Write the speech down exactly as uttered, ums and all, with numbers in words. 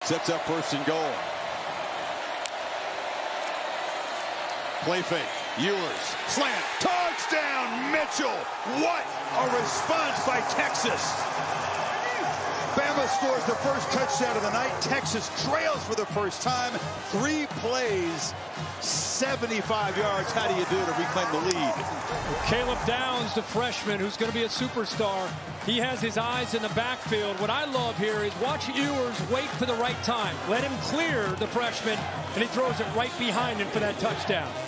Sets up first and goal. Play fake. Ewers. Slant. Touchdown, Mitchell. What a response by Texas. Bama scores the first touchdown of the night. Texas trails for the first time. Three plays, seventy-five yards. How do you do to reclaim the lead? Caleb Downs, the freshman, who's going to be a superstar. He has his eyes in the backfield. What I love here is watch Ewers wait for the right time. Let him clear the freshman, and he throws it right behind him for that touchdown.